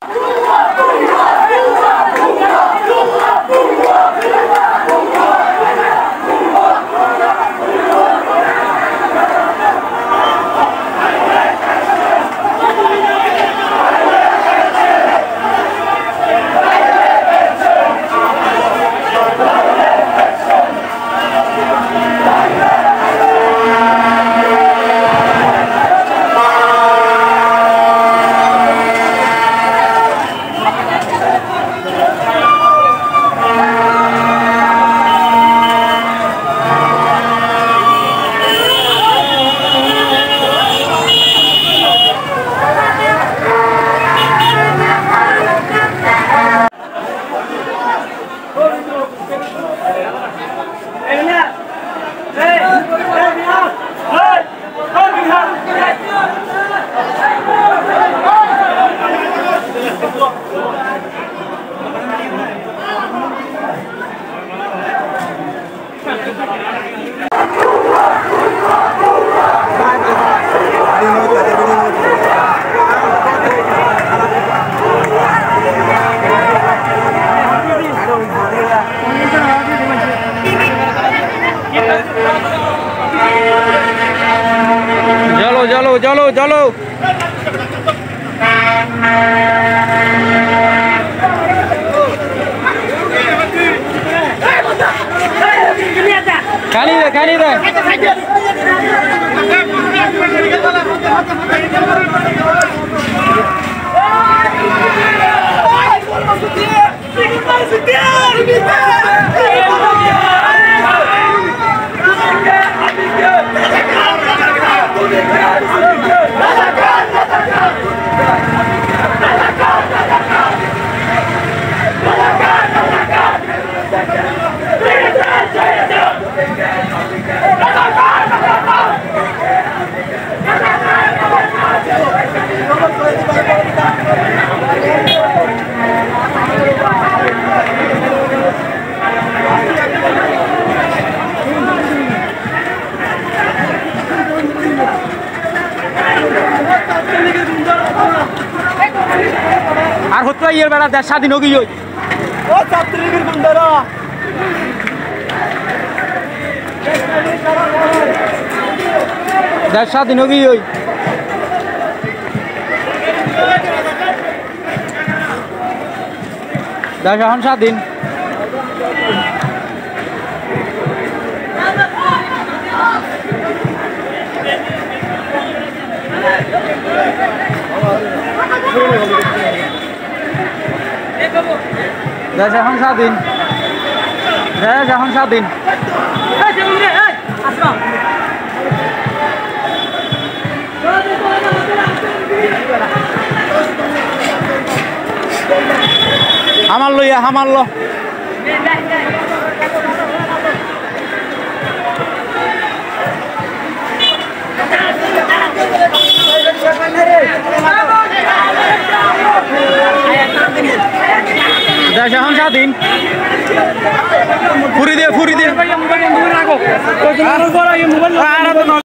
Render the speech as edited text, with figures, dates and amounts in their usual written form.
चलो चलो चलो खानी दे আর হতো ইয়ের বেড়া দেশ স্বাধীন হোক ও ছাত্রলীগের গুন্ডারা দেশ স্বাধীন হোক ওই দেশ এখন স্বাধীন দেশ এখন স্বাধীন দেশ এখন স্বাধীন হামার লইয়া হামার ল দেশ এখন স্বাধীন ফুরি দিয়ে